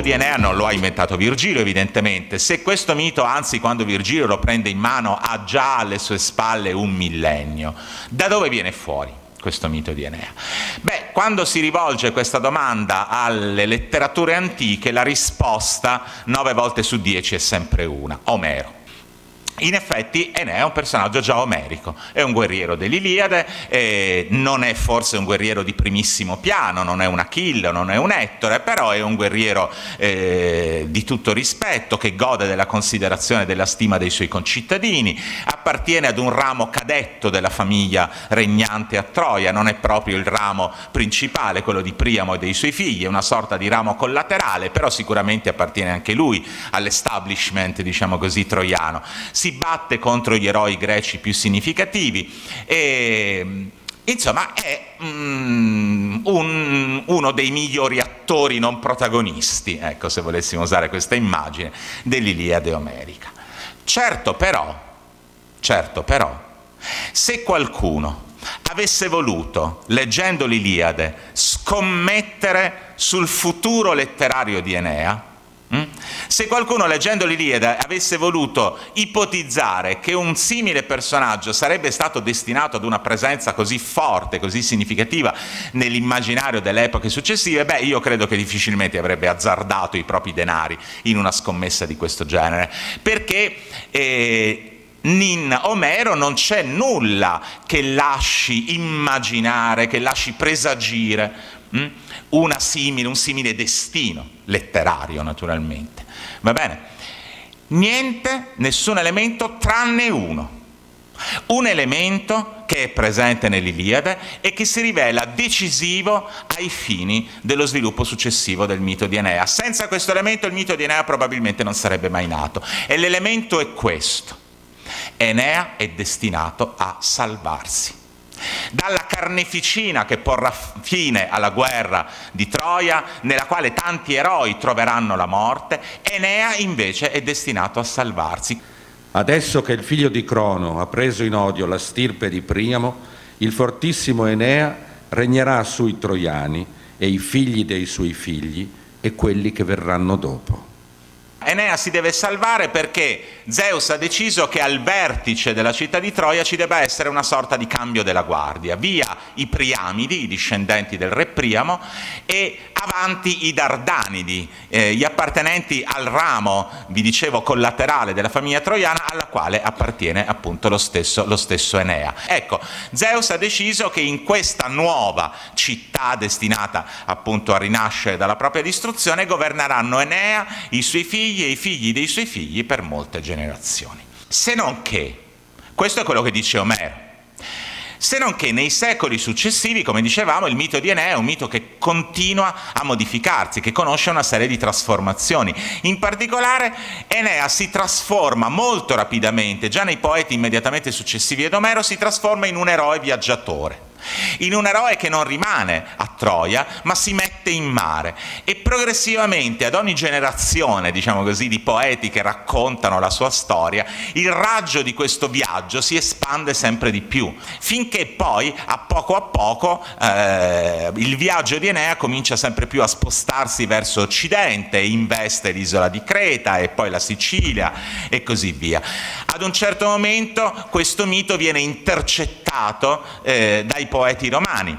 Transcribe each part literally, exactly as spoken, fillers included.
di Enea non lo ha inventato Virgilio, evidentemente. Se questo mito, anzi quando Virgilio lo prende in mano, ha già alle sue spalle un millennio, da dove viene fuori questo mito di Enea? Beh, quando si rivolge questa domanda alle letterature antiche, la risposta nove volte su dieci è sempre una: Omero. In effetti Enea è un personaggio già omerico, è un guerriero dell'Iliade, eh, non è forse un guerriero di primissimo piano, non è un Achille, non è un Ettore, però è un guerriero eh, di tutto rispetto, che gode della considerazione e della stima dei suoi concittadini, appartiene ad un ramo cadetto della famiglia regnante a Troia, non è proprio il ramo principale, quello di Priamo e dei suoi figli, è una sorta di ramo collaterale, però sicuramente appartiene anche lui all'establishment, diciamo così, troiano. Si batte contro gli eroi greci più significativi e insomma è mm, un, uno dei migliori attori non protagonisti, ecco, se volessimo usare questa immagine, dell'Iliade omerica. Certo però, certo però, se qualcuno avesse voluto, leggendo l'Iliade, scommettere sul futuro letterario di Enea, se qualcuno leggendo l'Iliade avesse voluto ipotizzare che un simile personaggio sarebbe stato destinato ad una presenza così forte, così significativa nell'immaginario delle epoche successive, beh, io credo che difficilmente avrebbe azzardato i propri denari in una scommessa di questo genere, perché eh, in Omero non c'è nulla che lasci immaginare, che lasci presagire hm? una simile, un simile destino letterario, naturalmente. Va bene? Niente, nessun elemento tranne uno. Un elemento che è presente nell'Iliade e che si rivela decisivo ai fini dello sviluppo successivo del mito di Enea. Senza questo elemento il mito di Enea probabilmente non sarebbe mai nato. E l'elemento è questo: Enea è destinato a salvarsi dalla carneficina che porrà fine alla guerra di Troia, nella quale tanti eroi troveranno la morte. Enea invece è destinato a salvarsi. Adesso che il figlio di Crono ha preso in odio la stirpe di Priamo, il fortissimo Enea regnerà sui troiani e i figli dei suoi figli e quelli che verranno dopo. Enea si deve salvare perché Zeus ha deciso che al vertice della città di Troia ci debba essere una sorta di cambio della guardia, via i Priamidi, i discendenti del re Priamo, e avanti i Dardanidi, eh, gli appartenenti al ramo, vi dicevo, collaterale della famiglia troiana, alla quale appartiene appunto lo stesso, lo stesso Enea. Ecco, Zeus ha deciso che in questa nuova città destinata appunto a rinascere dalla propria distruzione governeranno Enea, i suoi figli e i figli dei suoi figli per molte generazioni. Se non che, questo è quello che dice Omero, se non che nei secoli successivi, come dicevamo, il mito di Enea è un mito che continua a modificarsi, che conosce una serie di trasformazioni. In particolare Enea si trasforma molto rapidamente, già nei poeti immediatamente successivi ad Omero, si trasforma in un eroe viaggiatore, in un eroe che non rimane a Troia ma si mette in mare, e progressivamente ad ogni generazione, diciamo così, di poeti che raccontano la sua storia, il raggio di questo viaggio si espande sempre di più, finché poi a poco a poco eh, il viaggio di Enea comincia sempre più a spostarsi verso occidente, investe l'isola di Creta e poi la Sicilia e così via. Ad un certo momento questo mito viene intercettato eh, dai poeti romani,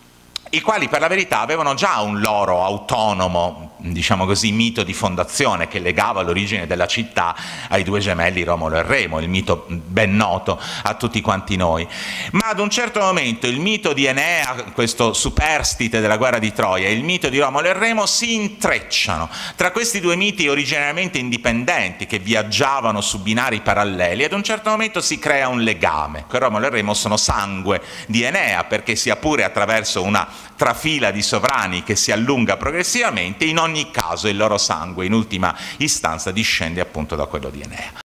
i quali per la verità avevano già un loro autonomo, diciamo così, mito di fondazione che legava l'origine della città ai due gemelli Romolo e Remo, il mito ben noto a tutti quanti noi. Ma ad un certo momento il mito di Enea, questo superstite della guerra di Troia, e il mito di Romolo e Remo si intrecciano. Tra questi due miti originariamente indipendenti che viaggiavano su binari paralleli, ad un certo momento si crea un legame. Romolo e Remo sono sangue di Enea, perché sia pure attraverso una trafila di sovrani che si allunga progressivamente, in ogni caso il loro sangue in ultima istanza discende appunto da quello di Enea.